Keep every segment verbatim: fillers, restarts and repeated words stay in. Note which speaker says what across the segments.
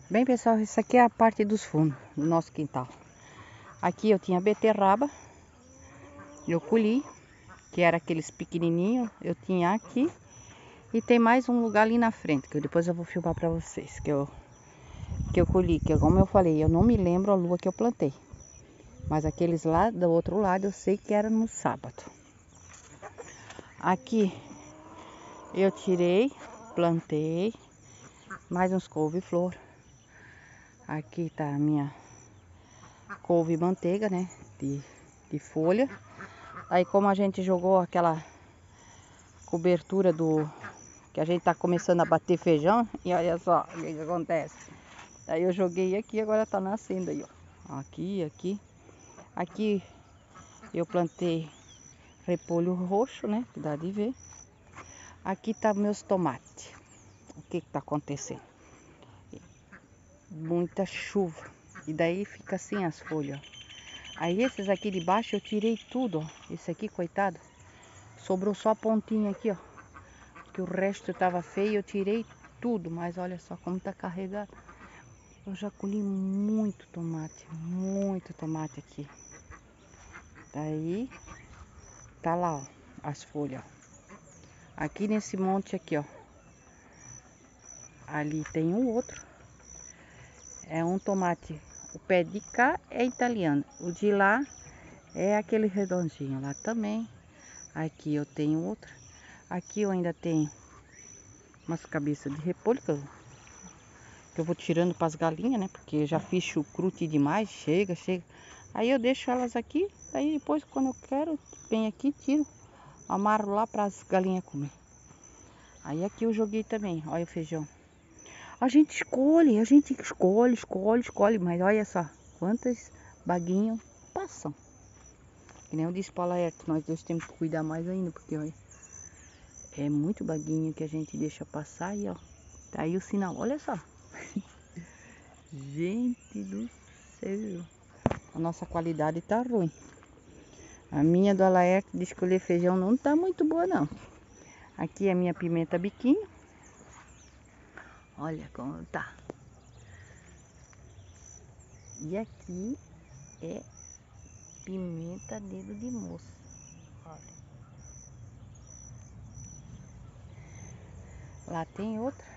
Speaker 1: Bem, pessoal, isso aqui é a parte dos fundos do nosso quintal. Aqui eu tinha beterraba, eu colhi, que era aqueles pequenininhos, eu tinha aqui. E tem mais um lugar ali na frente, que eu, depois eu vou filmar pra vocês, que eu, que eu colhi, que como eu falei, eu não me lembro a lua que eu plantei. Mas aqueles lá do outro lado eu sei que era no sábado. Aqui eu tirei, plantei mais uns couve-flor. Aqui tá a minha couve-manteiga, né, de, de folha. Aí como a gente jogou aquela cobertura do... que a gente tá começando a bater feijão, e olha só o que, que acontece. Aí eu joguei aqui, agora tá nascendo aí, ó. Aqui, aqui. Aqui eu plantei repolho roxo, né, que dá de ver. Aqui tá meus tomates. O que que tá acontecendo? Muita chuva. E daí fica assim as folhas, ó. Aí esses aqui de baixo eu tirei tudo, ó. Esse aqui, coitado, sobrou só a pontinha aqui, ó. Que o resto tava feio, eu tirei tudo. Mas olha só como tá carregado. Eu já colhi muito tomate, muito tomate aqui. Daí, tá lá, ó, as folhas, ó. Aqui nesse monte aqui, ó. Ali tem um outro. É um tomate. O pé de cá é italiano. O de lá é aquele redondinho lá também. Aqui eu tenho outro. Aqui eu ainda tenho umas cabeças de repolho que eu, que eu vou tirando para as galinhas, né? Porque eu já fiz chucrute demais. Chega, chega. Aí eu deixo elas aqui. Aí depois quando eu quero, venho aqui, tiro. Amarro lá para as galinhas comer. Aí aqui eu joguei também. Olha o feijão. A gente escolhe, a gente escolhe, escolhe, escolhe. Mas olha só, quantas baguinhos passam. Que nem eu disse para o Laerte, nós dois temos que cuidar mais ainda. Porque olha, é muito baguinho que a gente deixa passar. E ó, tá aí o sinal, olha só. Gente do céu. A nossa qualidade tá ruim. A minha do Laerte de escolher feijão não tá muito boa não. Aqui é a minha pimenta biquinho. Olha como tá. E aqui é pimenta dedo de moça. Olha. Lá tem outra.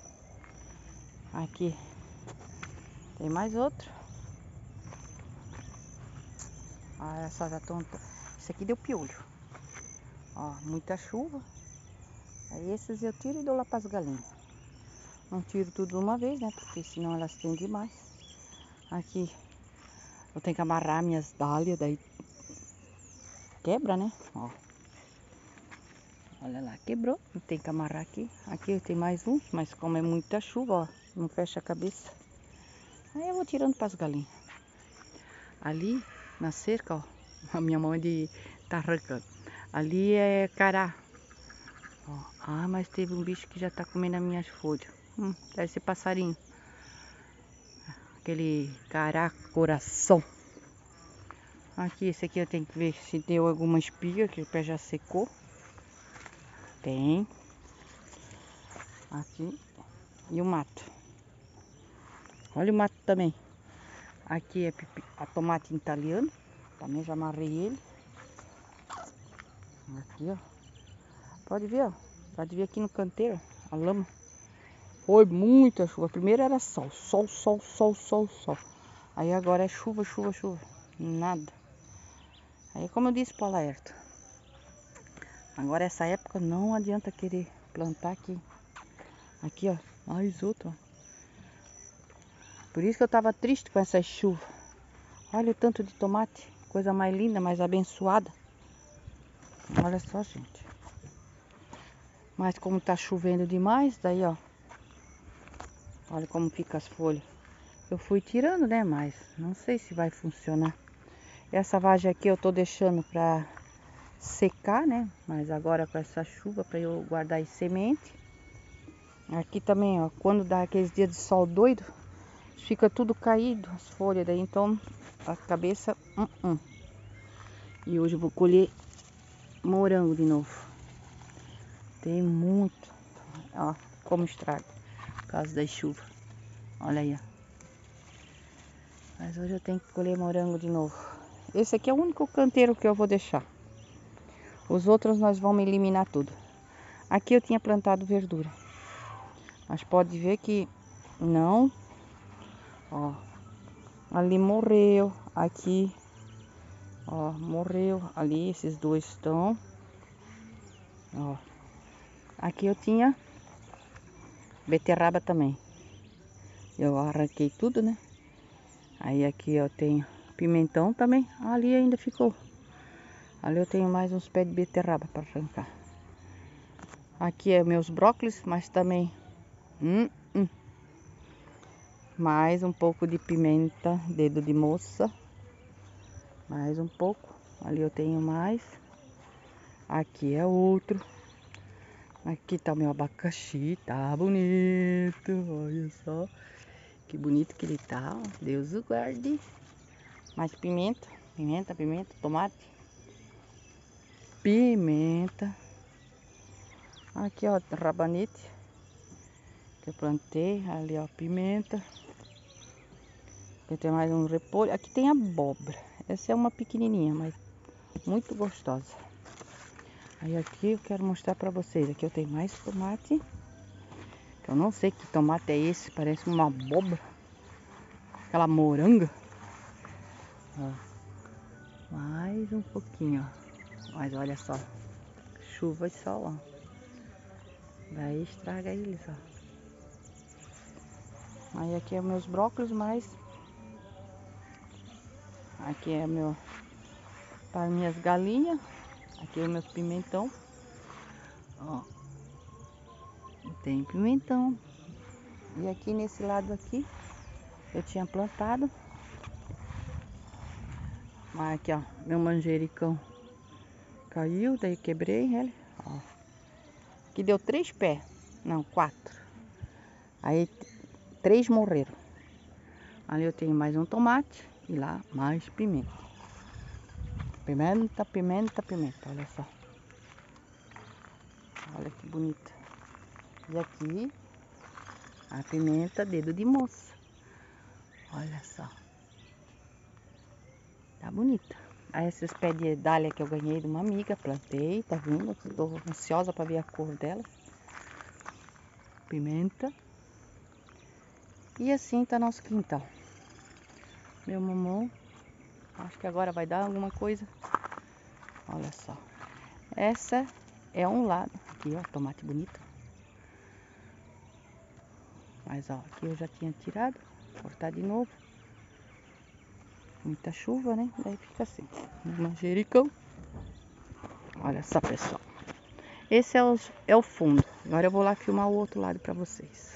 Speaker 1: Aqui tem mais outro. Olha só, já estão... Isso aqui deu piolho. Ó, muita chuva. Aí esses eu tiro e dou lá para as galinhas. Não tiro tudo de uma vez, né? Porque senão elas têm demais. Aqui eu tenho que amarrar minhas dálias, daí quebra, né? Ó. Olha lá, quebrou. Tem que amarrar aqui. Aqui tem mais um, mas como é muita chuva, ó, não fecha a cabeça. Aí eu vou tirando para as galinhas. Ali na cerca, ó, a minha mão de tá arrancando. Ali é cará. Ó, ah, mas teve um bicho que já tá comendo as minhas folhas. Hum, deve ser passarinho. Aquele cará coração. Aqui, esse aqui eu tenho que ver se deu alguma espiga, que o pé já secou. Tem. Aqui. E o mato. Olha o mato também. Aqui é a tomate italiano. Também já amarrei ele. Aqui, ó. Pode ver, ó. Pode ver aqui no canteiro, a lama. Foi muita chuva. Primeiro era sol, sol, sol, sol, sol, sol. Aí agora é chuva, chuva, chuva. Nada. Aí como eu disse para o Laerte, agora essa época não adianta querer plantar aqui. Aqui, ó. Mais outro, ó. Por isso que eu tava triste com essa chuva. Olha o tanto de tomate. Coisa mais linda, mais abençoada. Olha só, gente. Mas como tá chovendo demais, daí, ó. Olha como fica as folhas. Eu fui tirando, né? Mas não sei se vai funcionar. Essa vagem aqui eu tô deixando pra secar, né? Mas agora com essa chuva pra eu guardar as sementes. Aqui também, ó. Quando dá aqueles dias de sol doido, fica tudo caído, as folhas daí. Então a cabeça... Uh -uh. E hoje eu vou colher morango de novo. Tem muito. Ó, como estraga por causa da chuva. Olha aí, ó. Mas hoje eu tenho que colher morango de novo. Esse aqui é o único canteiro que eu vou deixar. Os outros nós vamos eliminar tudo. Aqui eu tinha plantado verdura. Mas pode ver que não. Ó. Ali morreu. Aqui. Ó, morreu. Ali esses dois estão. Ó. Aqui eu tinha beterraba também. Eu arranquei tudo, né? Aí aqui eu tenho pimentão também. Ali ainda ficou. Ali eu tenho mais uns pés de beterraba para arrancar. Aqui é meus brócolis, mas também hum, hum. mais um pouco de pimenta, dedo de moça. Mais um pouco. Ali eu tenho mais. Aqui é outro. Aqui tá o meu abacaxi, tá bonito. Olha só que bonito que ele tá. Ó. Deus o guarde. Mais pimenta, pimenta, pimenta, tomate. Pimenta. Aqui ó, rabanete que eu plantei. Ali ó, pimenta. Aqui tem mais um repolho. Aqui tem abóbora. Essa é uma pequenininha, mas muito gostosa. Aí aqui eu quero mostrar pra vocês. Aqui eu tenho mais tomate. Eu não sei que tomate é esse. Parece uma abóbora. Aquela moranga. Ó. Mais um pouquinho, ó. Mas olha só. Chuva e sol, ó. Daí estraga eles, ó. Aí aqui é meus brócolis, mas aqui é meu para minhas galinhas. Aqui é meus pimentão. Ó. Tem pimentão. E aqui nesse lado aqui eu tinha plantado. Mas aqui, ó, meu manjericão caiu, daí quebrei ele. Ó. Aqui deu três pés, não, quatro. Aí três morreram. Ali eu tenho mais um tomate e lá mais pimenta. Pimenta, pimenta, pimenta, olha só. Olha que bonita. E aqui a pimenta dedo de moça. Olha só. Tá bonita. Aí esses pés de dália que eu ganhei de uma amiga, plantei, tá vendo? Tô ansiosa para ver a cor dela. Pimenta. E assim tá nosso quintal. Meu mamão. Acho que agora vai dar alguma coisa. Olha só. Essa é um lado. Aqui, ó, tomate bonito. Mas, ó, aqui eu já tinha tirado. Vou cortar de novo. Muita chuva, né? Daí fica assim. Manjericão. Olha só, pessoal. Esse é, os, é o fundo. Agora eu vou lá filmar o outro lado pra vocês.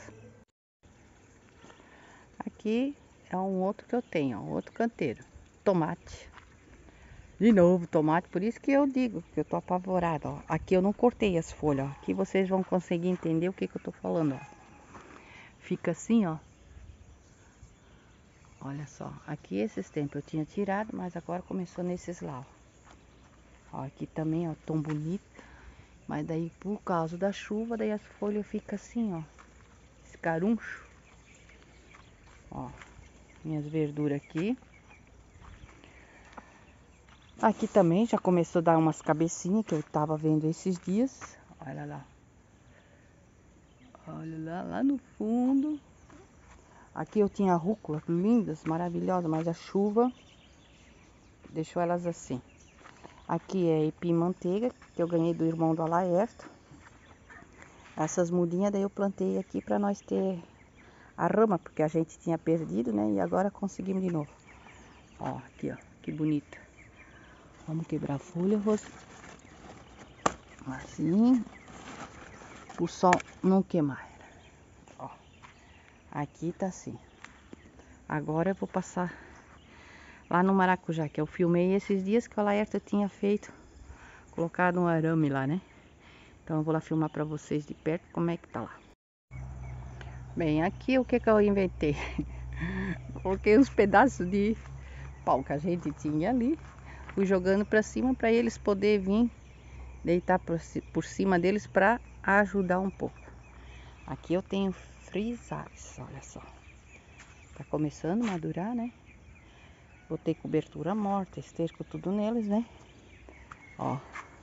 Speaker 1: Aqui é um outro que eu tenho, ó, outro canteiro. Tomate. De novo tomate, por isso que eu digo que eu tô apavorada, ó. Aqui eu não cortei as folhas, ó. Aqui vocês vão conseguir entender o que que eu tô falando, ó. Fica assim, ó. Olha só, aqui esses tempos eu tinha tirado, mas agora começou nesses lá, ó. Ó, aqui também, ó, tão bonito. Mas daí por causa da chuva, daí as folhas ficam assim, ó. Esse caruncho. Ó, minhas verduras aqui. Aqui também já começou a dar umas cabecinhas que eu tava vendo esses dias. Olha lá. Olha lá, lá no fundo. Aqui eu tinha rúcula, lindas, maravilhosas, mas a chuva deixou elas assim. Aqui é ipim-manteiga, que eu ganhei do irmão do Alaerto. Essas mudinhas daí eu plantei aqui para nós ter a rama, porque a gente tinha perdido, né? E agora conseguimos de novo. Ó, aqui, ó, que bonita. Vamos quebrar a folha, Rose. Assim. O sol não queimar. Ó. Aqui tá assim. Agora eu vou passar lá no maracujá, que eu filmei esses dias que o Laerto tinha feito. Colocado um arame lá, né? Então eu vou lá filmar pra vocês de perto como é que tá lá. Bem, aqui o que que eu inventei? Coloquei uns pedaços de pau que a gente tinha ali. Fui jogando pra cima pra eles poderem vir deitar por, por cima deles pra ajudar um pouco. Aqui eu tenho frisares, olha só. Tá começando a madurar, né? Botei cobertura morta, esterco tudo neles, né? Ó.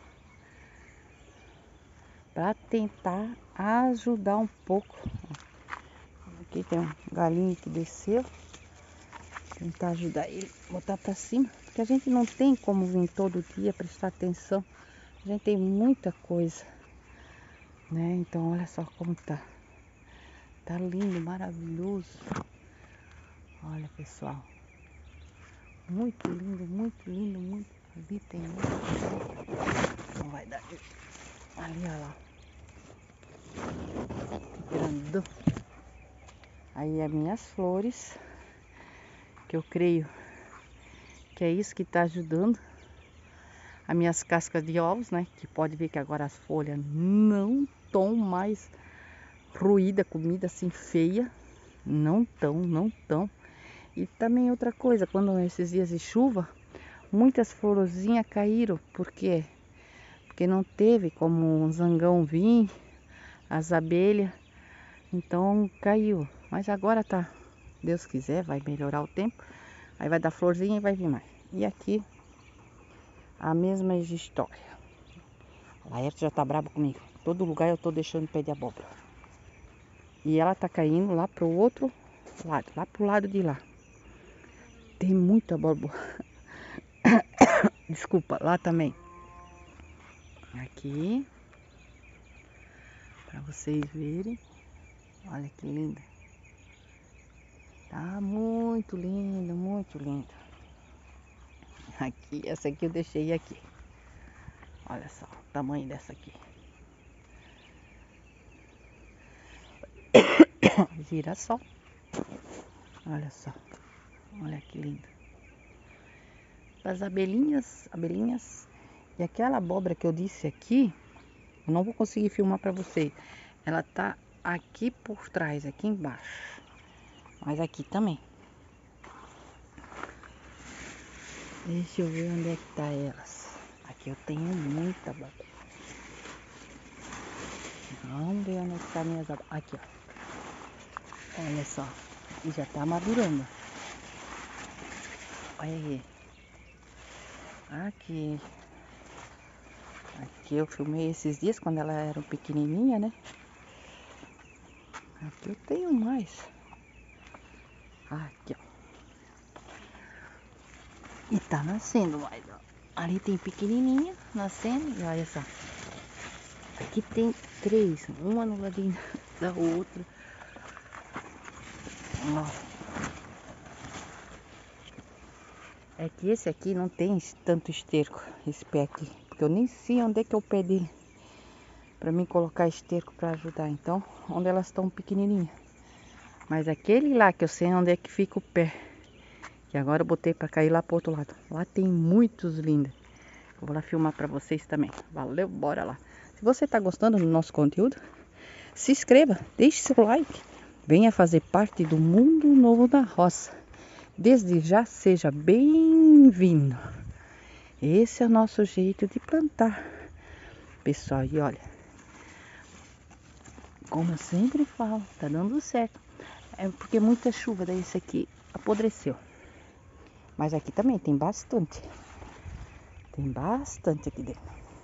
Speaker 1: Pra tentar ajudar um pouco. Aqui tem um galinho que desceu. Tentar ajudar ele, botar pra cima. Porque a gente não tem como vir todo dia prestar atenção. A gente tem muita coisa, né? Então olha só como tá. Tá lindo, maravilhoso. Olha, pessoal. Muito lindo, muito lindo, muito. Ali tem muito. Não vai dar. Ali, olha lá. Que grandão. Aí as minhas flores. Que eu creio que é isso que tá ajudando. As minhas cascas de ovos, né? Que pode ver que agora as folhas não estão mais ruída, comida assim feia. Não tão, não tão. E também outra coisa, quando esses dias de chuva, muitas florzinhas caíram. Por quê? Porque não teve como um zangão vir, as abelhas. Então caiu. Mas agora tá, Deus quiser, vai melhorar o tempo. Aí vai dar florzinha e vai vir mais. E aqui, a mesma história. A Laerte já tá brava comigo. Todo lugar eu tô deixando pé de abóbora. E ela tá caindo lá pro outro lado, lá pro lado de lá. Tem muita abóbora. Desculpa, lá também. Aqui. Pra vocês verem. Olha que linda. Tá muito lindo, muito lindo. Aqui, essa aqui eu deixei aqui. Olha só o tamanho dessa aqui. Girassol. Olha só. Olha que lindo. As abelhinhas, abelhinhas. E aquela abóbora que eu disse aqui, eu não vou conseguir filmar pra vocês. Ela tá aqui por trás, aqui embaixo. Mas aqui também. Deixa eu ver onde é que tá elas. Aqui eu tenho muita abóbora. Vamos ver onde é que tá minhas abóboras. Aqui, ó. Olha só. E já tá madurando. Olha aí. Aqui. Aqui eu filmei esses dias quando ela era pequenininha, né? Aqui eu tenho mais. Aqui, ó. E tá nascendo mais, ó. Ali tem pequenininha nascendo. E olha só. Aqui tem três. Uma no ladinho da outra. Ó. É que esse aqui não tem tanto esterco. Esse pé aqui. Porque eu nem sei onde é que é o pé dele. Pra mim colocar esterco pra ajudar. Então, onde elas estão pequenininhas. Mas aquele lá que eu sei onde é que fica o pé. Que agora eu botei pra cair lá pro outro lado. Lá tem muitos lindos. Eu vou lá filmar pra vocês também. Valeu, bora lá. Se você tá gostando do nosso conteúdo, se inscreva, deixe seu like. Venha fazer parte do mundo novo da roça. Desde já seja bem-vindo. Esse é o nosso jeito de plantar. Pessoal, e olha. Como eu sempre falo, tá dando certo. É porque muita chuva, daí esse aqui apodreceu. Mas aqui também tem bastante. Tem bastante aqui dentro.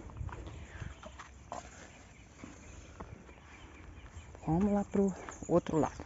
Speaker 1: Vamos lá pro outro lado.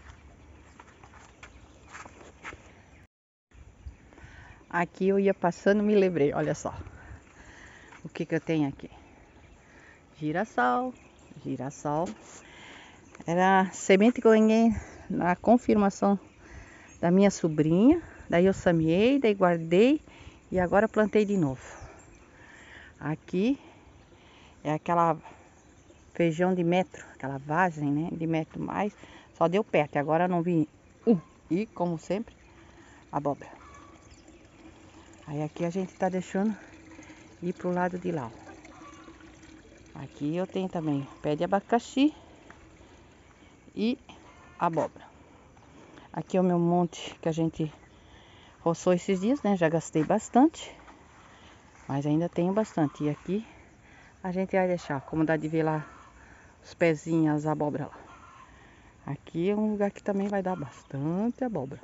Speaker 1: Aqui eu ia passando e me lembrei, olha só. O que que eu tenho aqui? Girassol, girassol. Era a semente que eu ganhei na confirmação da minha sobrinha. Daí eu semeei, daí guardei e agora plantei de novo. Aqui é aquela feijão de metro, aquela vagem, né, de metro mais. Só deu perto, agora não vi um. E como sempre, abóbora. Aí aqui a gente tá deixando ir pro lado de lá, ó. Aqui eu tenho também pé de abacaxi e abóbora. Aqui é o meu monte que a gente roçou esses dias, né? Já gastei bastante, mas ainda tenho bastante. E aqui a gente vai deixar, como dá de ver lá os pezinhos, as abóboras lá. Aqui é um lugar que também vai dar bastante abóbora.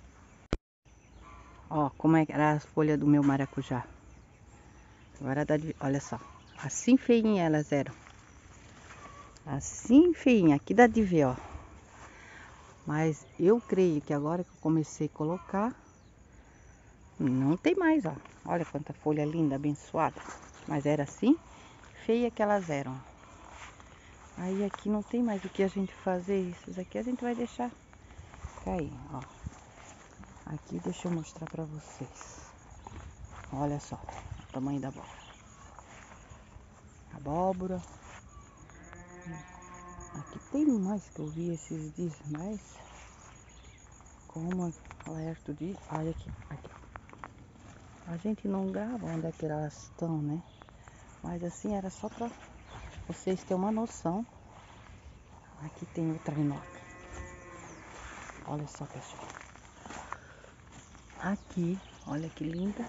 Speaker 1: Ó, como é que era as folhas do meu maracujá. Agora dá de... Olha só. Assim feinha elas eram. Assim feinha. Aqui dá de ver, ó. Mas eu creio que agora que eu comecei a colocar, não tem mais, ó. Olha quanta folha linda, abençoada. Mas era assim, feia que elas eram. Aí aqui não tem mais o que a gente fazer. Isso aqui a gente vai deixar cair, ó. Aqui deixa eu mostrar pra vocês. Olha só o tamanho da abóbora. Abóbora. Aqui tem mais que eu vi esses dias, mas como o Laerto diz, olha aqui, aqui. A gente não grava onde é que elas estão, né? Mas assim era só pra vocês terem uma noção. Aqui tem outra enorme. Olha só, pessoal. Aqui, olha que linda.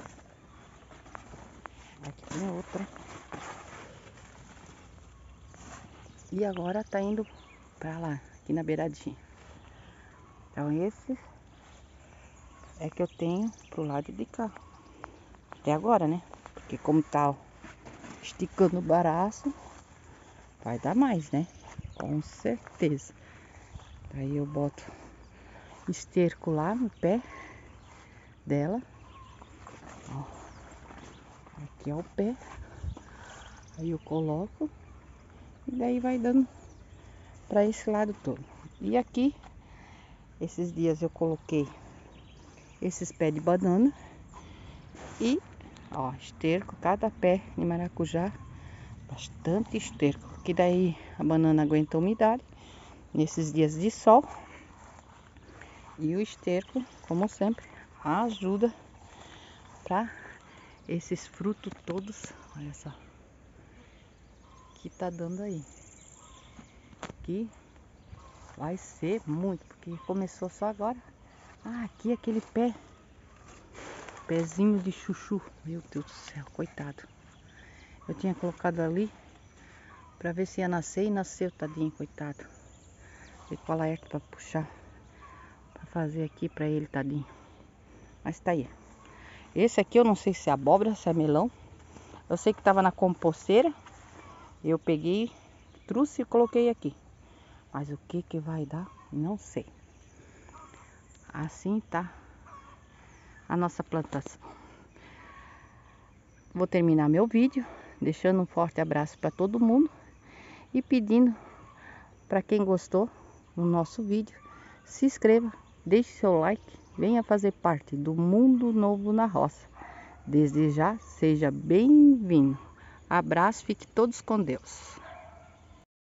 Speaker 1: Aqui tem outra. E agora tá indo pra lá, aqui na beiradinha. Então esses é que eu tenho pro lado de cá. Até agora, né? Porque como tá esticando o braço, vai dar mais, né? Com certeza. Aí eu boto esterco lá no pé dela. Ó. Aqui é o pé. Aí eu coloco. E daí vai dando pra esse lado todo. E aqui, esses dias eu coloquei esses pés de banana. E, ó, esterco, cada pé de maracujá. Bastante esterco. Que daí a banana aguenta a umidade nesses dias de sol. E o esterco, como sempre, ajuda para esses frutos todos. Olha só. Que tá dando aí. Que vai ser muito, porque começou só agora. Ah, aqui aquele pé. Pezinho de chuchu. Meu Deus do céu, coitado. Eu tinha colocado ali para ver se ia nascer e nasceu, tadinho, coitado. Vou com o Laerto para puxar. Para fazer aqui para ele, tadinho. Mas tá aí. Esse aqui eu não sei se é abóbora, se é melão. Eu sei que tava na composteira. Eu peguei, trouxe e coloquei aqui. Mas o que que vai dar, não sei. Assim tá a nossa plantação. Vou terminar meu vídeo, deixando um forte abraço para todo mundo. E pedindo para quem gostou do nosso vídeo, se inscreva, deixe seu like, venha fazer parte do Mundo Novo na Roça. Desde já, seja bem-vindo. Abraço, fique todos com Deus.